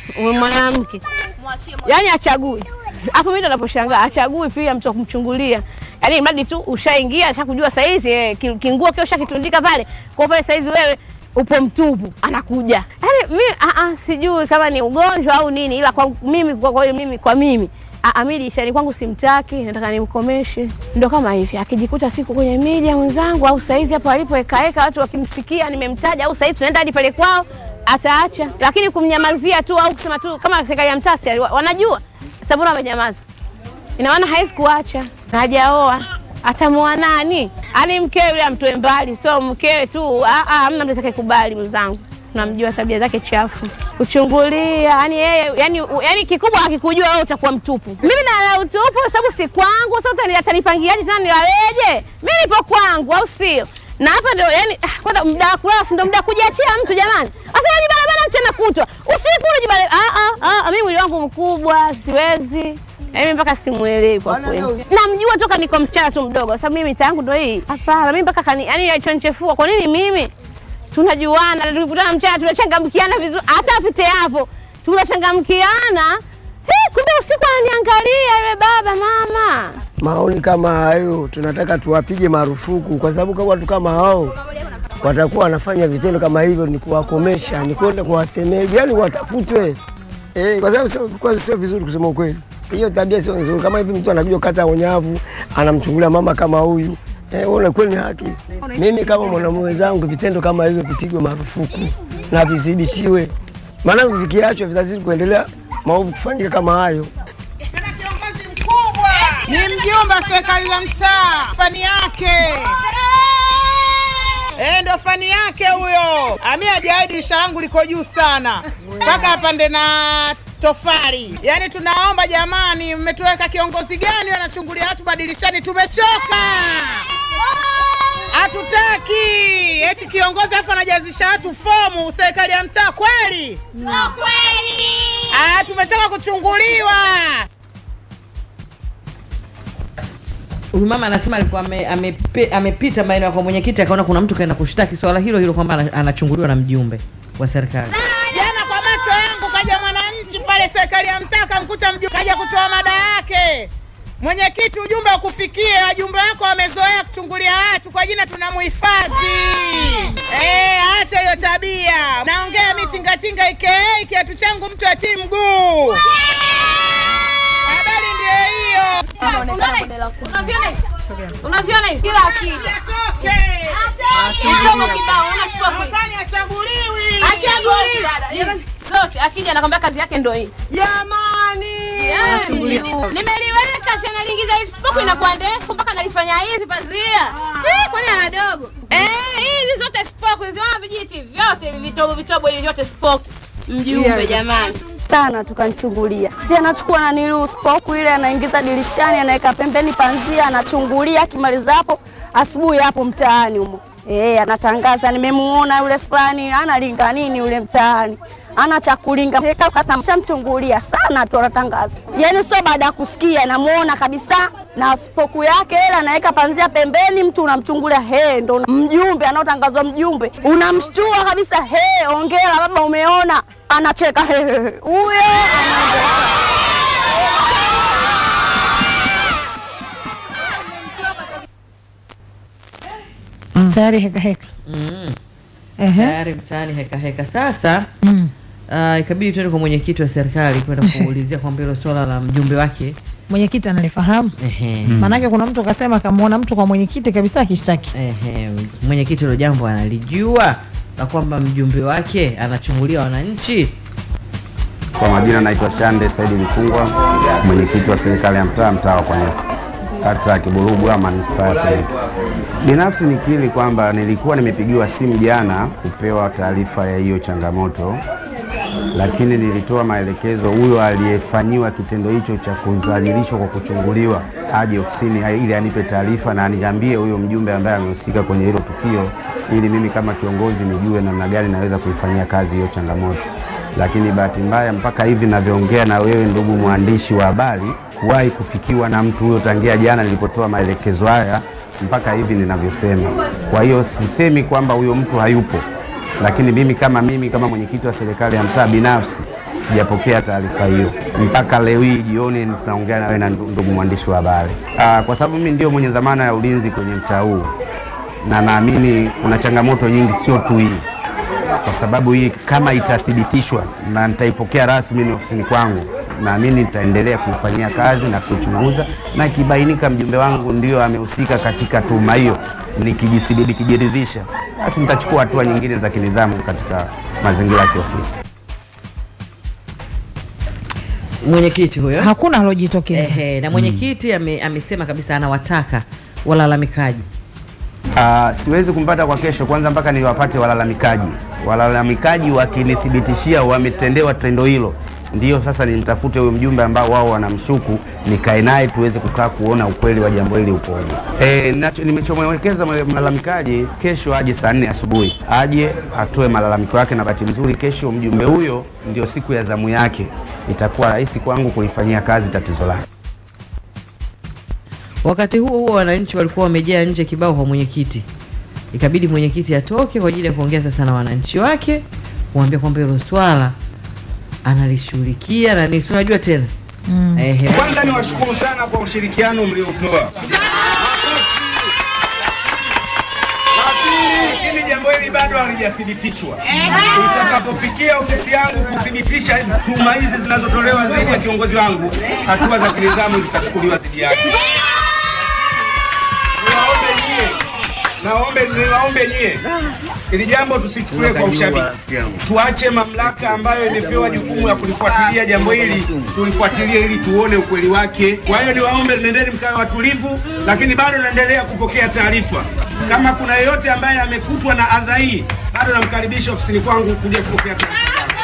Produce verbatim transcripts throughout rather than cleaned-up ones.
mwanamke. Yaani achagui. Hapo mimi ndo naposhangaa, achagui pia mtu kumchungulia. Yaani mradi tu ushaingia, ashakujua saizi eh, kinguo kile ushakitundika pale. Kwa pale saizi wewe upo mtupu, anakuja. Yaani mimi a a sijui kama ni ugonjwa au nini, ila kwa mimi kwa, kwa mimi kwa mimi Amidi shani kwangu simtaki, nataka nimkomeshe. Ndio kama hivi, akijikuta siku kwenye media mwenzangu au saizi hapo alipoeka eka watu wakimsikia nimemtaja au saizi tunaenda hadi pale kwao, ataacha. Lakini kumnyamazia tu au kusema tu kama serikali ya mtaa wanajua sababu wamenyamaza. Ina maana haizi kuacha. Hajaoa. Atamuoa nani? Ani mkewe yule amtoe mbali, sio mkewe tu. Ah ah, hamna mtu atakayekubali mwenzangu. Tunamjua tabia zake chafu. Kuchungulia, yani yeye, yani yani kikubwa akikujua wewe utakuwa mtupu. Mimi na utupu sababu si kwangu, sasa utanipangiaje tena nilaleje? Mimi nipo kwangu au sio? Na hapa ndio yani kwanza muda wa kulala ndio muda kujiachia mtu jamani. Sasa ni barabara mchana kutwa. Usiku unajibale. Ah ah ah, mimi mwili wangu mkubwa, siwezi. Mimi mpaka simuelewi kwa kweli. Namjua toka niko msichana tu mdogo, sababu mimi changu ndio hii. Hapana, mimi mpaka kani yani alichonchefua. Kwa nini mimi? Tunajuana, tulikutana mchana, tunachangamkiana vizuri. Hata apite hapo, tunachangamkiana. Eh, kumbe usiku ananiangalia yule baba mama. Maoni kama hayo tunataka tuwapige marufuku kwa sababu kama watu kama hao watakuwa wanafanya vitendo kama hivyo ni kuwakomesha, ni kwenda kuwasemea, yani watafutwe. Eh, kwa sababu sio kwa sio vizuri kusema ukweli. Hiyo tabia sio nzuri. Kama hivi mtu anakuja kata onyavu, anamchungulia mama kama huyu. Eh, ona kweli haki. Mimi kama mwanamume wenzangu vitendo kama hivyo vipigwe marufuku na vidhibitiwe. Maana vikiachwa vitazidi kuendelea maovu kufanyika kama hayo. Kana kiongozi mkubwa ni mjumbe wa serikali ya mtaa, fani yake. Eh, ndo fani yake huyo. Ami hajaidi dirisha langu liko juu sana. Mpaka apande na tofari. Yaani tunaomba jamani, mmetuweka kiongozi gani anachungulia watu badilishani, tumechoka. Hatutaki. Eti kiongozi afa anajazisha watu fomu serikali ya mtaa kweli? Sio kweli. Ah, tumechoka kuchunguliwa. Huyu mama anasema alikuwa amepita ame maeneo kwa mwenyekiti akaona kuna mtu kaenda kushtaki swala hilo hilo kwamba anachunguliwa na mjumbe wa serikali. Jana kwa macho yangu kaja mwananchi pale serikali ya mtaa kamkuta mjumbe kaja kutoa mada yake. Mwenyekiti, ujumbe ukufikie, wajumbe wako wamezoea kuchungulia watu kwa jina tunamuhifadhi. Eh, acha hiyo tabia. Naongea mitinga tinga ike kiatu changu mtu atii mguu. Habari ndio hiyo. Unaviona? Unaviona kila akija. Atoke. Kitomo kibao unasipokuwa. Kani achaguliwi. Achaguliwi. Zote akija anakuambia kazi yake ndio hii. Jamani. Nimeliweka si analiingiza hivi spoku inakuwa ndefu mpaka nalifanya hivi pazia. Eh, kwani ana dogo? Eh, hizi zote spoku, ziona vijiti vyote vitobo vitobo hivi vyote spoku. Mjumbe jamani. Sana tukanichungulia. Si anachukua na nilu spoku ile anaingiza dirishani anaweka pembeni panzia anachungulia akimaliza hapo asubuhi hapo mtaani humo. Eh, anatangaza nimemuona yule fulani analinga nini yule mtaani. Ana cha kulinga teka kata mchungulia sana tu anatangaza. Yaani sio baada ya kusikia namuona kabisa na spoku yake ile anaweka panzia pembeni mtu unamchungulia he ndo mjumbe anaotangazwa mjumbe. Unamshtua kabisa he ongea baba umeona anacheka he huyo Mm. Tayari heka heka. Mm. Uh-huh. Tayari mtaani heka heka sasa. Mm. Uh, ikabidi tuende kwa mwenyekiti wa serikali kwenda kuulizia kwamba hilo swala la mjumbe wake. Mwenyekiti analifahamu? Ehe. Mm. Manake kuna mtu akasema kamaona mtu kwa mwenyekiti kabisa akishtaki. Ehe. Mwenyekiti hilo jambo analijua na kwamba mjumbe wake anachungulia wananchi. Kwa majina naitwa Chande Saidi Mkungwa, mwenyekiti wa serikali ya mtaa mtaa wa Kwanyoka, kata ya Kiburugu ama manispaa ya Temeke. Binafsi nikiri kwamba nilikuwa nimepigiwa simu jana kupewa taarifa ya hiyo changamoto, lakini nilitoa maelekezo huyo aliyefanyiwa kitendo hicho cha kudhalilishwa kwa kuchunguliwa aje ofisini ili anipe taarifa na aniambie huyo mjumbe ambaye amehusika kwenye hilo tukio, ili mimi kama kiongozi nijue namna gani naweza kuifanyia kazi hiyo changamoto. Lakini bahati mbaya mpaka hivi ninavyoongea na wewe ndugu mwandishi wa habari, kuwahi kufikiwa na mtu huyo tangia jana nilipotoa maelekezo haya mpaka hivi ninavyosema. Kwa hiyo sisemi kwamba huyo mtu hayupo, lakini mimi kama mimi kama mwenyekiti wa serikali ya mtaa binafsi sijapokea taarifa hiyo mpaka leo hii jioni tunaongea na wewe na ndugu mwandishi wa habari. Ah, kwa sababu mimi ndio mwenye dhamana ya ulinzi kwenye mtaa huu, na naamini kuna changamoto nyingi, sio tu hii. Kwa sababu hii kama itathibitishwa na nitaipokea rasmi ofisini kwangu, naamini nitaendelea kufanyia kazi na kuchunguza, na kibainika mjumbe wangu ndio amehusika katika tuhuma hiyo, nikijithibiti kijiridhisha, basi nitachukua hatua nyingine za kinidhamu katika mazingira ya ofisi. Mwenyekiti huyo hakuna alojitokeza. Ehe, na mwenyekiti ame, amesema kabisa anawataka walalamikaji. Uh, siwezi kumpata kwa kesho kwanza mpaka niwapate walalamikaji. Walalamikaji wakinithibitishia wametendewa tendo hilo, ndio sasa nimtafute huyo mjumbe ambao wao wanamshuku, nikae naye tuweze kukaa kuona ukweli wa jambo hili upoje. Eh, nimechomwelekeza malalamikaji kesho aje saa nne asubuhi. Aje atoe malalamiko yake, na bahati nzuri kesho mjumbe huyo ndio siku ya zamu yake. Itakuwa rahisi kwangu kulifanyia kazi tatizo lake. Wakati huo huo wananchi walikuwa wamejaa nje kibao kwa mwenyekiti. Ikabidi mwenyekiti atoke kwa ajili ya kuongea sasa na wananchi wake, kuambia kwamba hilo swala analishughulikia na ni unajua tena. Mm. Ehe. Kwanza ni washukuru sana kwa ushirikiano mliotoa. Lakini jambo hili bado halijathibitishwa. Itakapofikia ofisi yangu kuthibitisha tuhuma hizi zinazotolewa dhidi ya kiongozi wangu, hatua za kinidhamu zitachukuliwa dhidi yake. Naombe niwaombe nyie, ili jambo tusichukue kwa ushabiki. Tuache mamlaka ambayo imepewa jukumu la kulifuatilia jambo hili, tulifuatilie ili tuone ukweli wake. Kwa hiyo niwaombe nendeni mkae watulivu, lakini bado naendelea kupokea taarifa. Kama kuna yeyote ambaye amekutwa na adha hii, bado namkaribisha ofisini kwangu kuja kupokea taarifa.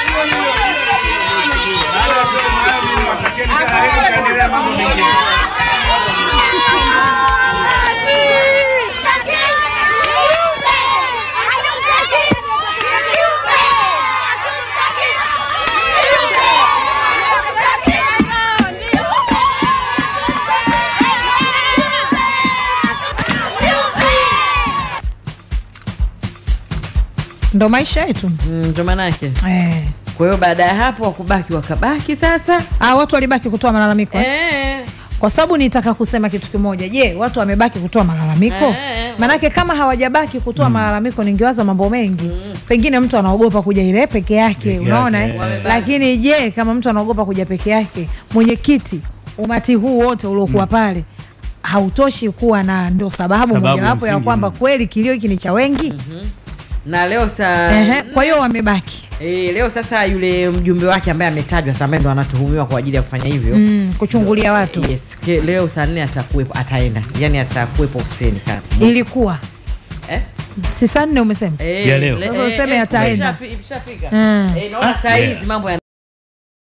Ndo maisha yetu. Mm, ndo maana yake. Eh. Kwa hiyo baada ya hapo wakubaki wakabaki sasa. Ah, watu walibaki kutoa malalamiko. Eh. Kwa sababu nitaka kusema kitu kimoja. Je, watu wamebaki kutoa malalamiko? Eh. Manake kama hawajabaki kutoa mm. malalamiko ningewaza mambo mengi. Mm. Pengine mtu anaogopa kuja ile peke yake, unaona eh? Lakini je, kama mtu anaogopa kuja peke yake, mwenyekiti umati huu wote uliokuwa mm. pale hautoshi kuwa na ndio sababu, sababu mojawapo ya kwamba kweli kilio hiki ni cha wengi. Mm-hmm. Na leo saa ehe, kwa hiyo wamebaki. Eh, leo sasa yule mjumbe wake ambaye ametajwa sasa ndo anatuhumiwa kwa ajili ya kufanya hivyo. Mm, kuchungulia watu. Yes, ke, leo saa nne atakuwepo, ataenda. Yaani atakuwepo ofisini kama. Ilikuwa eh? Si saa nne umesema? Eh, ya leo. Sasa useme ataenda. Imeshafika. Eh, naona saa hizi mambo ya